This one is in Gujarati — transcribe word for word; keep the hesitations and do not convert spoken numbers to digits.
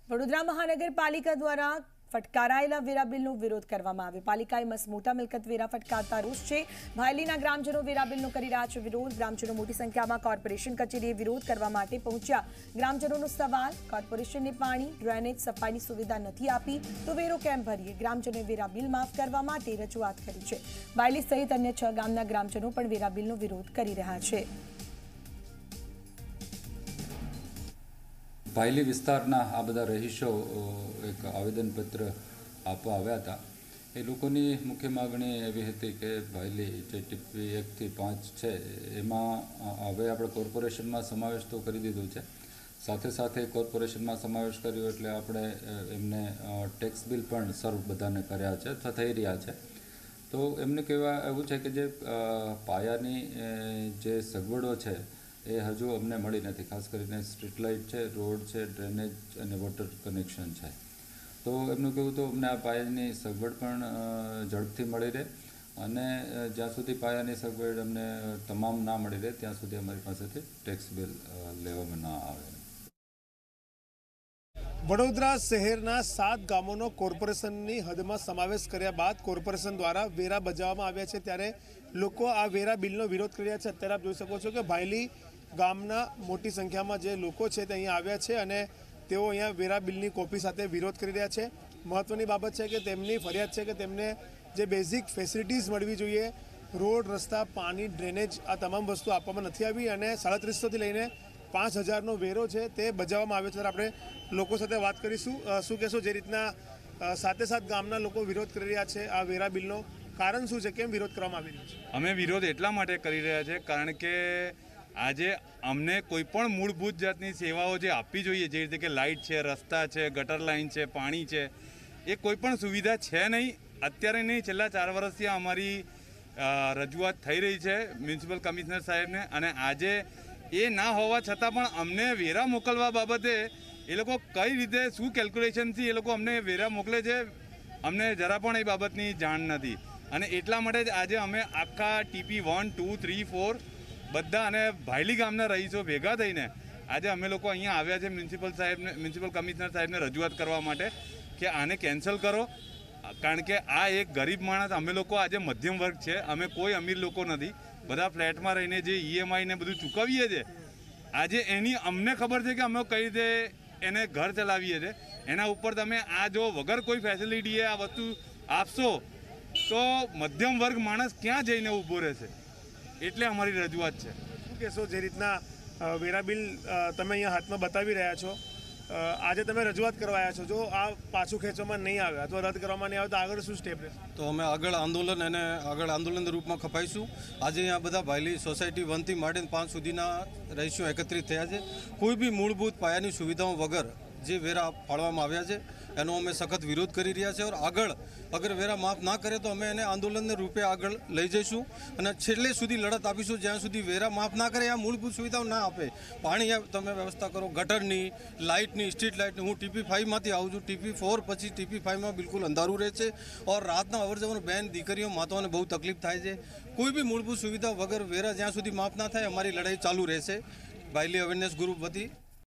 વડોદરા મહાનગરપાલિકા દ્વારા ફટકારાયેલા વેરા બિલનો વિરોધ કરવામાં આવ્યો। પાલિકાએ મસમોટા મિલકત વેરા ફટકારતા રોષ છે। ભાયલીના ગ્રામજનો વેરા બિલનો કરી રહ્યા છે વિરોધ। ગ્રામજનો મોટી સંખ્યામાં કોર્પોરેશન કચેરીએ વિરોધ કરવા માટે પહોંચ્યા। ગ્રામજનોનો સવાલ, કોર્પોરેશનને પાણી, ડ્રેનેજ, સફાઈની સુવિધા નથી આપી તો વેરો કેમ ભરીએ? ગ્રામજનોએ વેરા બિલ માફ કરવા માટે રજૂઆત કરી છે। ભાયલી સહિત અન્ય છ ગામના ગ્રામજનો પણ વેરા બિલનો વિરોધ કરી રહ્યા છે। ભાયલી વિસ્તારના આ બધા રહીશો એક આવેદનપત્ર આપવા આવ્યા હતા। એ લોકોની મુખ્ય માગણી એવી હતી કે ભાયલી જે ટીપી એકથી પાંચ છે એમાં હવે આપણે કોર્પોરેશનમાં સમાવેશ તો કરી દીધો છે, સાથે સાથે કોર્પોરેશનમાં સમાવેશ કર્યો એટલે આપણે એમને ટેક્સ બિલ પણ સર્વ બધાને કર્યા છે અથવા થઈ રહ્યા છે। તો એમને કહેવા એવું છે કે જે પાયાની જે સગવડો છે એ હજુ અમને મળી નથી, ખાસ કરીને સ્ટ્રીટ લાઇટ છે, રોડ છે, ડ્રેનેજ અને વોટર કનેક્શન છે। તો એમનું કહેવું તો અમને આ પાયાની સગવડ પણ ઝડપથી મળી રહે અને જ્યાં સુધી પાયાની સગવડ અમને તમામ ના મળી રહે ત્યાં સુધી અમારી પાસેથી ટેક્સ બિલ લેવામાં ના આવે। વડોદરા શહેરના સાત ગામોનો કોર્પોરેશનની હદમાં સમાવેશ કર્યા બાદ કોર્પોરેશન દ્વારા વેરા બજાવવામાં આવ્યા છે, ત્યારે લોકો આ વેરા બિલનો વિરોધ કરી રહ્યા છે। અત્યારે આપ જોઈ શકો છો કે ભાયલી ગામના મોટી સંખ્યામાં જે લોકો છે તે અહીંયા આવ્યા છે અને તેઓ અહીંયા વેરા બિલની કોપી સાથે વિરોધ કરી રહ્યા છે। મહત્ત્વની બાબત છે કે તેમની ફરિયાદ છે કે તેમને જે બેઝિક ફેસિલિટીઝ મળવી જોઈએ, રોડ, રસ્તા, પાણી, ડ્રેનેજ, આ તમામ વસ્તુ આપવામાં નથી આવી અને સાડત્રીસોથી લઈને પાંચ હજારનો વેરો છે તે બજાવવામાં આવ્યો છે। ત્યારે આપણે લોકો સાથે વાત કરીશું। શું કહેશો, જે રીતના સાતે સાત ગામના લોકો વિરોધ કરી રહ્યા છે આ વેરા બિલનો, કારણ શું છે, કેમ વિરોધ કરવામાં આવી રહ્યો છે? અમે વિરોધ એટલા માટે કરી રહ્યા છે કારણ કે આજે અમને કોઈ પણ મૂળભૂત જાતની સેવાઓ જે આપવી જોઈએ, જે રીતે કે લાઇટ છે, રસ્તા છે, ગટર લાઇન છે, પાણી છે, એ કોઈ પણ સુવિધા છે નહીં, અત્યારે નહીં, છેલ્લા ચાર વર્ષથી અમારી રજૂઆત થઈ રહી છે મ્યુનિસિપલ કમિશનર સાહેબને, અને આજે એ ના હોવા છતાં પણ અમને વેરા મોકલવા બાબતે એ લોકો કઈ રીતે શું કેલ્ક્યુલેશનથી એ લોકો અમને વેરા મોકલે છે, અમને જરા પણ એ બાબતની જાણ નથી। અને એટલા માટે જ આજે અમે આખા TP one two three four બધા અને ભાયલી ગામના રહીશો ભેગા થઈને આજે અમે લોકો અહીંયા આવ્યા છે મ્યુનિસિપલ સાહેબને મ્યુનિસિપલ કમિશનર સાહેબને રજૂઆત કરવા માટે કે આને કેન્સલ કરો, કારણ કે આ એક ગરીબ માણસ, અમે લોકો આજે મધ્યમ વર્ગ છે, અમે કોઈ અમીર લોકો નથી, બધા ફ્લેટમાં રહીને જે ઈએમઆઈ ને બધું ચૂકવીએ છીએ, આજે એની અમને ખબર છે કે અમે કઈ રીતે એને ઘર ચલાવીએ છીએ, એના ઉપર તમે આ જો વગર કોઈ ફેસિલિટીએ આ વસ્તુ આપશો તો મધ્યમ વર્ગ માણસ ક્યાં જઈને ઊભો રહેશે? એટલે અમારી રજૂઆત છે। શું કહેશો, જે રીતના વેરા બિલ તમે અહીંયા હાથમાં બતાવી રહ્યા છો, આજે તમે રજૂઆત કરવા આવ્યા છો, જો આ પાછું ખેંચવામાં નહીં આવે અથવા રદ કરવામાં નહીં આવે તો આગળ શું સ્ટેપ રહેશે? તો અમે આગળ આંદોલન એને આગળ આંદોલનના રૂપમાં ખપાઈશું। આજે અહીંયા બધા ભાયલી સોસાયટી વનથી માંડીને પાંચ સુધીના રહીશો એકત્રિત થયા છે। કોઈ બી મૂળભૂત પાયાની સુવિધાઓ વગર જે વેરા ફાળવામાં આવ્યા છે એનો અમે સખત વિરોધ કરી રહ્યા છીએ। और આગળ અગર વેરા માફ ના કરે તો અમે એને આંદોલનને રૂપે આગળ લઈ જઈશું અને છેલ્લે સુધી લડત આપીશું જ્યાં સુધી વેરા માફ ના કરે, આ મૂળભૂત સુવિધાઓ ના આપે, પાણી તમે વ્યવસ્થા કરો, ગટરની, લાઇટની, સ્ટ્રીટ લાઇટની। હું ટીપી ફાઇવમાંથી આવું છું, ટીપી ફોર પછી ટીપી ફાઇવમાં બિલકુલ અંધારું રહે છે और રાતના અવર જવર બેન દીકરીઓ માતાઓને બહુ તકલીફ થાય છે। કોઈ બી મૂળભૂત સુવિધા વગર વેરા જ્યાં સુધી માફ ના થાય અમારી લડાઈ ચાલુ રહેશે ભાયલી અવેરનેસ ગ્રુપ વતી।